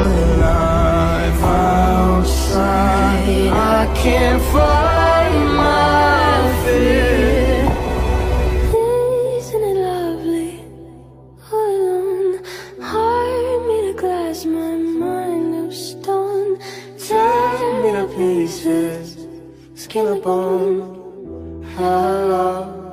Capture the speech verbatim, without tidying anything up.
alive outside. I can't fight my fear. Isn't it lovely? All alone, heart made of glass, my mind of stone. Tear me to pieces, skin and bone. How